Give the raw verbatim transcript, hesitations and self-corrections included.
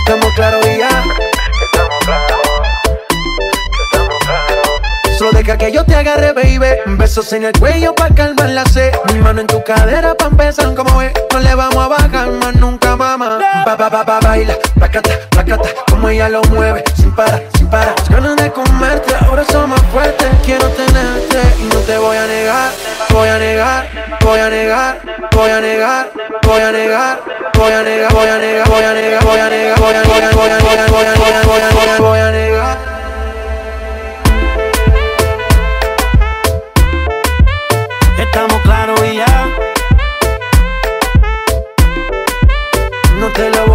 Estamos claros y ya. Estamos claros, estamos claros. Solo deja que yo te agarre, baby. Besos en el cuello pa' calmar la sed. Mi mano en tu cadera pa' empezar, como ves. No le vamos a bajar más nunca, mamá. Ba, ba, ba, ba, baila, placata, placata. Como ella lo mueve, sin parar, sin parar. Las ganas de comerte, ahora son más fuertes. Quiero tenerte y no te voy a negar. Voy a negar, voy a negar, voy a negar, voy a negar, voy a negar, voy a negar, voy a negar, voy a negar, voy a negar, voy a negar, voy a negar, voy a negar, voy a negar, voy a negar. Estamos claros y ya. No te lo voy